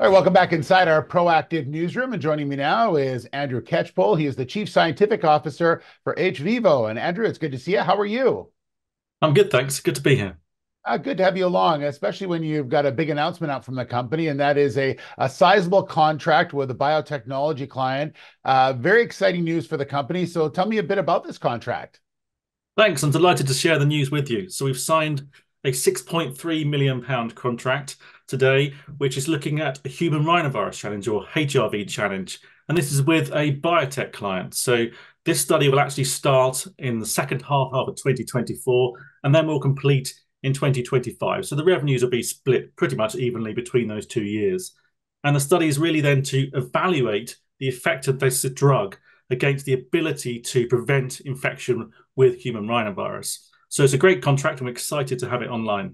All right, welcome back inside our proactive newsroom. And joining me now is Andrew Catchpole. He is the Chief Scientific Officer for hVIVO. And Andrew, it's good to see you. How are you? I'm good, thanks. Good to be here. Good to have you along, especially when you've got a big announcement out from the company, and that is a sizable contract with a biotechnology client. Very exciting news for the company. So tell me a bit about this contract. Thanks. I'm delighted to share the news with you. So we've signed a £6.3 million contract today, which is looking at a human rhinovirus challenge or HRV challenge. And this is with a biotech client. So this study will actually start in the second half of 2024 and then will complete in 2025. So the revenues will be split pretty much evenly between those 2 years. And the study is really then to evaluate the effect of this drug against the ability to prevent infection with human rhinovirus. So it's a great contract. I'm excited to have it online.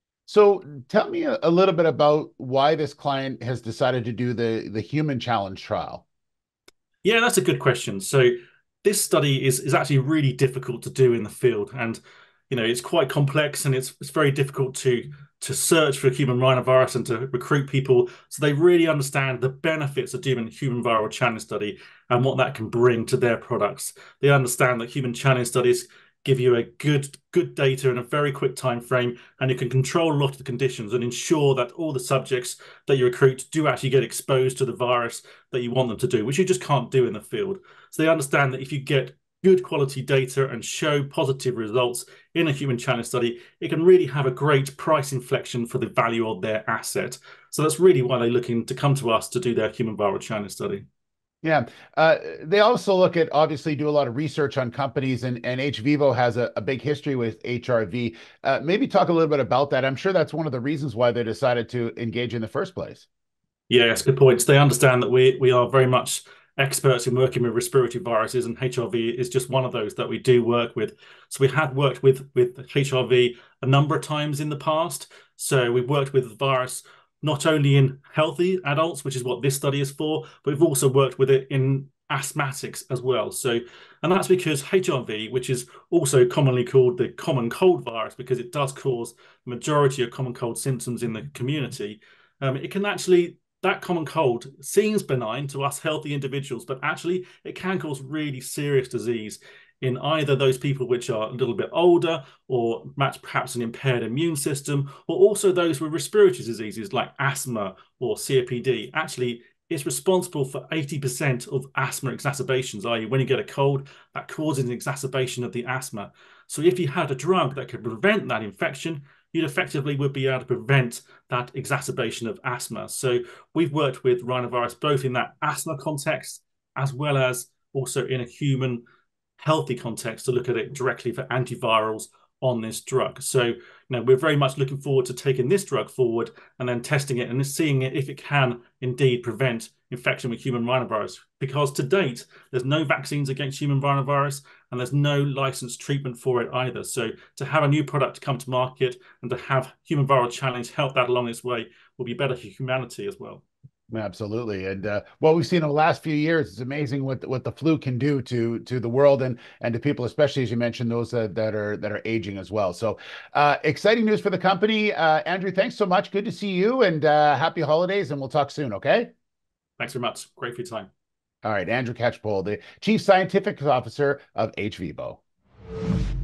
So tell me a little bit about why this client has decided to do the human challenge trial. Yeah, that's a good question. So this study is actually really difficult to do in the field, and it's quite complex and it's very difficult to search for human rhinovirus and to recruit people. So they really understand the benefits of doing a human viral challenge study and what that can bring to their products. They understand that human challenge studies give you a good data in a very quick time frame, and you can control a lot of the conditions and ensure that all the subjects that you recruit do actually get exposed to the virus that you want them to do, which you just can't do in the field. So they understand that if you get good quality data and show positive results in a human challenge study, it can really have a great price inflection for the value of their asset. So that's really why they're looking to come to us to do their human viral challenge study. Yeah. They also look at obviously do a lot of research on companies, and hVIVO has a big history with HRV. Maybe talk a little bit about that. I'm sure that's one of the reasons why they decided to engage in the first place. Yes, good points. They understand that we are very much experts in working with respiratory viruses, and HRV is just one of those that we do work with. So we had worked with HRV a number of times in the past. So we've worked with the virus not only in healthy adults, which is what this study is for, but we've also worked with it in asthmatics as well. So, and that's because HRV, which is also commonly called the common cold virus, because it does cause the majority of common cold symptoms in the community. It can actually that common cold seems benign to us healthy individuals, but actually it can cause really serious disease in either those people which are a little bit older or perhaps an impaired immune system, or also those with respiratory diseases like asthma or COPD. Actually, it's responsible for 80% of asthma exacerbations, i.e., when you get a cold, that causes an exacerbation of the asthma. So if you had a drug that could prevent that infection, you'd effectively would be able to prevent that exacerbation of asthma. So we've worked with rhinovirus both in that asthma context as well as also in a human healthy context to look at it directly for antivirals on this drug. So, we're very much looking forward to taking this drug forward and then testing it and seeing if it can indeed prevent infection with human rhinovirus. Because to date, there's no vaccines against human rhinovirus and there's no licensed treatment for it either. So to have a new product come to market and to have human viral challenge help that along its way will be better for humanity as well. Absolutely. And what we've seen in the last few years is amazing what the flu can do to the world and to people, especially as you mentioned, those that are aging as well. So exciting news for the company. Andrew, thanks so much. Good to see you, and happy holidays, and we'll talk soon, okay? Thanks very much. Great for your time. All right, Andrew Catchpole, the Chief Scientific Officer of hVIVO.